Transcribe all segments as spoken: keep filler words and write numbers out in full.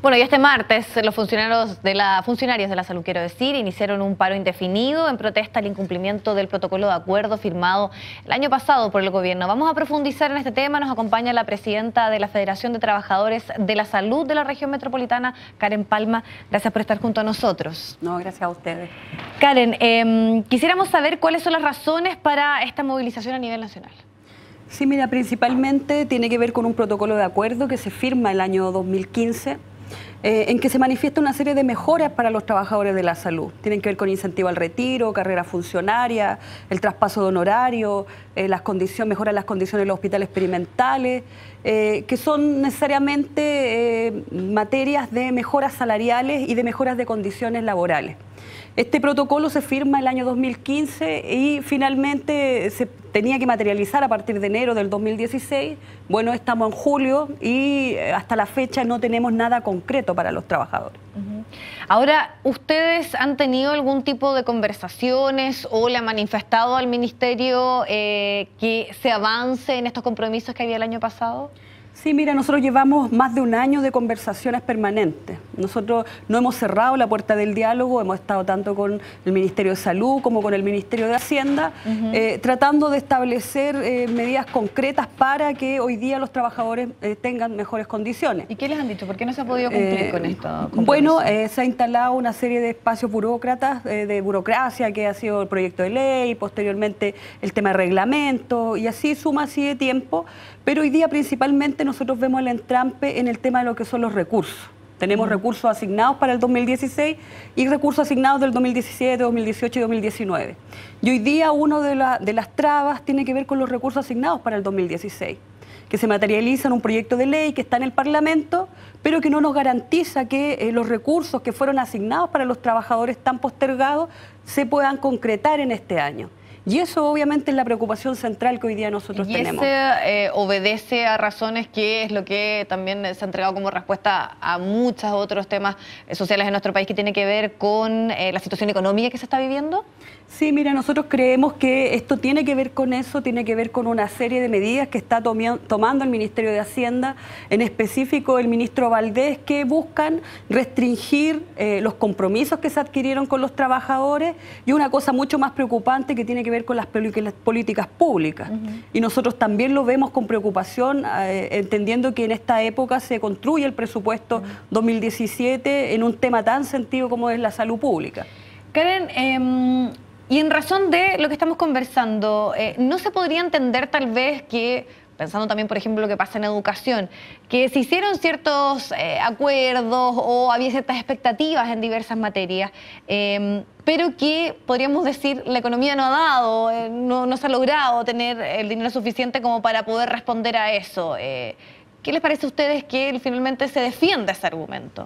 Bueno, y este martes los funcionarios de la, funcionarios de la salud, quiero decir, iniciaron un paro indefinido en protesta al incumplimiento del protocolo de acuerdo firmado el año pasado por el gobierno. Vamos a profundizar en este tema. Nos acompaña la presidenta de la Federación de Trabajadores de la Salud de la Región Metropolitana, Karen Palma. Gracias por estar junto a nosotros. No, gracias a ustedes. Karen, eh, quisiéramos saber cuáles son las razones para esta movilización a nivel nacional. Sí, mira, principalmente tiene que ver con un protocolo de acuerdo que se firma el año dos mil quince, eh, en que se manifiesta una serie de mejoras para los trabajadores de la salud. Tienen que ver con incentivo al retiro, carrera funcionaria, el traspaso de honorario, eh, las condiciones, mejorar las condiciones de los hospitales experimentales, eh, que son necesariamente eh, materias de mejoras salariales y de mejoras de condiciones laborales. Este protocolo se firma el año dos mil quince y finalmente se tenía que materializar a partir de enero del dos mil dieciséis. Bueno, estamos en julio y hasta la fecha no tenemos nada concreto para los trabajadores. Uh-huh. Ahora, ¿ustedes han tenido algún tipo de conversaciones o le han manifestado al Ministerio eh, que se avance en estos compromisos que había el año pasado? Sí, mira, nosotros llevamos más de un año de conversaciones permanentes. Nosotros no hemos cerrado la puerta del diálogo, hemos estado tanto con el Ministerio de Salud como con el Ministerio de Hacienda, uh-huh. eh, tratando de establecer eh, medidas concretas para que hoy día los trabajadores eh, tengan mejores condiciones. ¿Y qué les han dicho? ¿Por qué no se ha podido cumplir eh, con esto? Bueno, eh, se ha instalado una serie de espacios burócratas, eh, de burocracia, que ha sido el proyecto de ley, posteriormente el tema de reglamento, y así suma así de tiempo, pero hoy día principalmente nosotros vemos el entrampe en el tema de lo que son los recursos. Tenemos uh-huh. recursos asignados para el dos mil dieciséis y recursos asignados del dos mil diecisiete, dos mil dieciocho y dos mil diecinueve. Y hoy día uno de, la, de las trabas tiene que ver con los recursos asignados para el dos mil dieciséis, que se materializa en un proyecto de ley que está en el Parlamento, pero que no nos garantiza que eh, los recursos que fueron asignados para los trabajadores tan postergados se puedan concretar en este año. Y eso obviamente es la preocupación central que hoy día nosotros y tenemos. ¿Y ese eh, obedece a razones que es lo que también se ha entregado como respuesta a muchos otros temas sociales en nuestro país que tiene que ver con eh, la situación económica que se está viviendo? Sí, mira, nosotros creemos que esto tiene que ver con eso, tiene que ver con una serie de medidas que está tomando el Ministerio de Hacienda, en específico el ministro Valdés, que buscan restringir eh, los compromisos que se adquirieron con los trabajadores y una cosa mucho más preocupante que tiene que ver con las políticas públicas. Uh-huh. Y nosotros también lo vemos con preocupación, eh, entendiendo que en esta época se construye el presupuesto uh-huh. dos mil diecisiete en un tema tan sentido como es la salud pública. Karen, eh... y en razón de lo que estamos conversando, eh, ¿no se podría entender tal vez que, pensando también, por ejemplo, lo que pasa en educación, que se hicieron ciertos eh, acuerdos o había ciertas expectativas en diversas materias, eh, pero que, podríamos decir, la economía no ha dado, eh, no, no se ha logrado tener el dinero suficiente como para poder responder a eso? Eh, ¿Qué les parece a ustedes que finalmente se defienda ese argumento?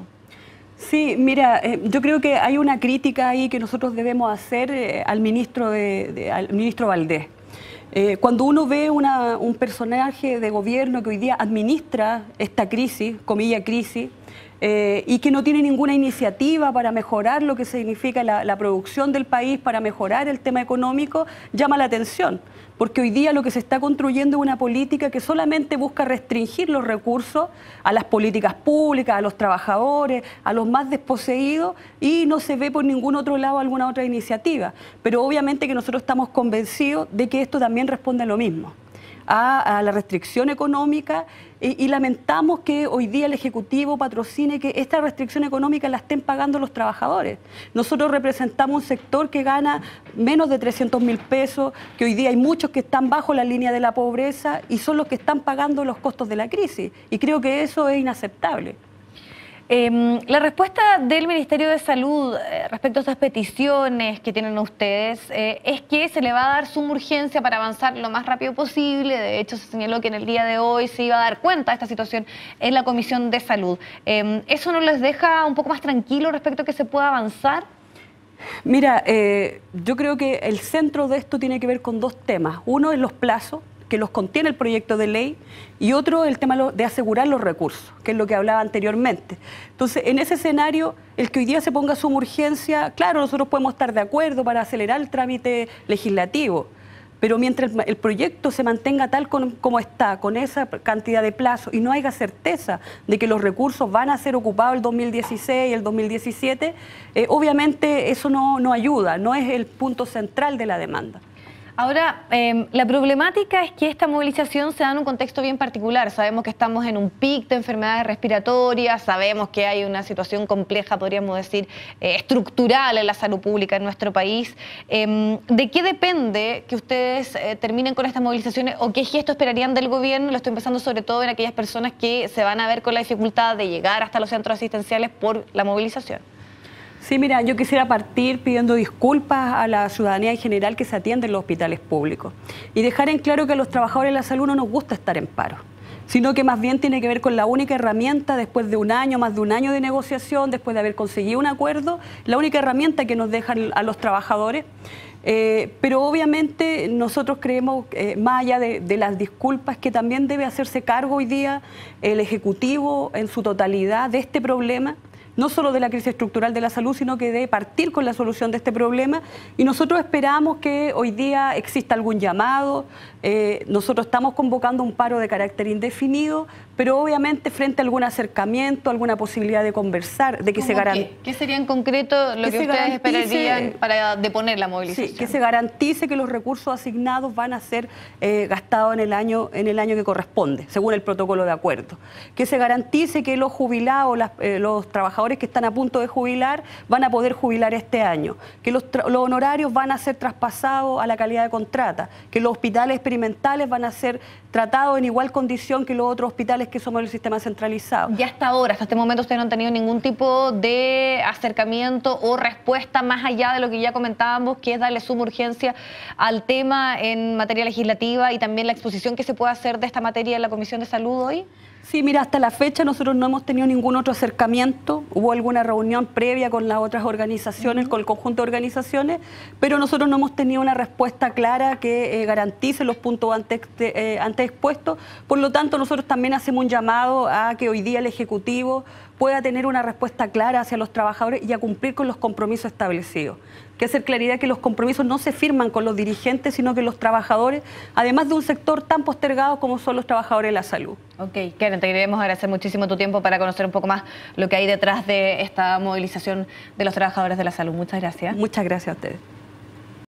Sí, mira, eh, yo creo que hay una crítica ahí que nosotros debemos hacer eh, al ministro de, de, al ministro Valdés. Eh, cuando uno ve una, un personaje de gobierno que hoy día administra esta crisis, comilla crisis, eh, y que no tiene ninguna iniciativa para mejorar lo que significa la, la producción del país, para mejorar el tema económico, llama la atención. Porque hoy día lo que se está construyendo es una política que solamente busca restringir los recursos a las políticas públicas, a los trabajadores, a los más desposeídos, y no se ve por ningún otro lado alguna otra iniciativa. Pero obviamente que nosotros estamos convencidos de que esto también responde a lo mismo, a, a la restricción económica, y, y lamentamos que hoy día el Ejecutivo patrocine que esta restricción económica la estén pagando los trabajadores. Nosotros representamos un sector que gana menos de trescientos mil pesos, que hoy día hay muchos que están bajo la línea de la pobreza y son los que están pagando los costos de la crisis, y creo que eso es inaceptable. Eh, la respuesta del Ministerio de Salud eh, respecto a estas peticiones que tienen ustedes eh, es que se le va a dar suma urgencia para avanzar lo más rápido posible. De hecho, se señaló que en el día de hoy se iba a dar cuenta de esta situación en la Comisión de Salud. Eh, ¿Eso no les deja un poco más tranquilos respecto a que se pueda avanzar? Mira, eh, yo creo que el centro de esto tiene que ver con dos temas. Uno es los plazos, que los contiene el proyecto de ley, y otro el tema de asegurar los recursos, que es lo que hablaba anteriormente. Entonces, en ese escenario, el que hoy día se ponga suma urgencia, claro, nosotros podemos estar de acuerdo para acelerar el trámite legislativo, pero mientras el, el proyecto se mantenga tal con, como está, con esa cantidad de plazo y no haya certeza de que los recursos van a ser ocupados el dos mil dieciséis y el dos mil diecisiete, eh, obviamente eso no, no ayuda, no es el punto central de la demanda. Ahora, eh, la problemática es que esta movilización se da en un contexto bien particular. Sabemos que estamos en un pic de enfermedades respiratorias, sabemos que hay una situación compleja, podríamos decir, eh, estructural en la salud pública en nuestro país. Eh, ¿De qué depende que ustedes eh, terminen con estas movilizaciones o qué gesto esperarían del gobierno? Lo estoy pensando sobre todo en aquellas personas que se van a ver con la dificultad de llegar hasta los centros asistenciales por la movilización. Sí, mira, yo quisiera partir pidiendo disculpas a la ciudadanía en general que se atiende en los hospitales públicos y dejar en claro que a los trabajadores de la salud no nos gusta estar en paro, sino que más bien tiene que ver con la única herramienta después de un año, más de un año de negociación, después de haber conseguido un acuerdo, la única herramienta que nos dejan a los trabajadores. Eh, pero obviamente nosotros creemos, eh, más allá de, de las disculpas, que también debe hacerse cargo hoy día el Ejecutivo en su totalidad de este problema, no solo de la crisis estructural de la salud, sino que de partir con la solución de este problema. Y nosotros esperamos que hoy día exista algún llamado. Eh, nosotros estamos convocando un paro de carácter indefinido, pero obviamente frente a algún acercamiento, alguna posibilidad de conversar, de que se garantice. ¿Qué? ¿Qué sería en concreto lo que, que ustedes esperarían para deponer la movilización? Sí, que se garantice que los recursos asignados van a ser eh, gastados en el año en el año que corresponde, según el protocolo de acuerdo. Que se garantice que los jubilados, las, eh, los trabajadores que están a punto de jubilar van a poder jubilar este año, que los, los honorarios van a ser traspasados a la calidad de contrata, que los hospitales experimentales van a ser tratados en igual condición que los otros hospitales que somos el sistema centralizado. Y hasta ahora, hasta este momento, ustedes no han tenido ningún tipo de acercamiento o respuesta más allá de lo que ya comentábamos, que es darle suma urgencia al tema en materia legislativa y también la exposición que se puede hacer de esta materia en la Comisión de Salud hoy. Sí, mira, hasta la fecha nosotros no hemos tenido ningún otro acercamiento, hubo alguna reunión previa con las otras organizaciones, uh-huh. con el conjunto de organizaciones, pero nosotros no hemos tenido una respuesta clara que eh, garantice los puntos antes, eh, antes expuestos. Por lo tanto, nosotros también hacemos un llamado a que hoy día el Ejecutivo pueda tener una respuesta clara hacia los trabajadores y a cumplir con los compromisos establecidos. Que hacer claridad que los compromisos no se firman con los dirigentes, sino que los trabajadores, además de un sector tan postergado como son los trabajadores de la salud. Ok, Karen, te queremos agradecer muchísimo tu tiempo para conocer un poco más lo que hay detrás de esta movilización de los trabajadores de la salud. Muchas gracias. Muchas gracias a ustedes.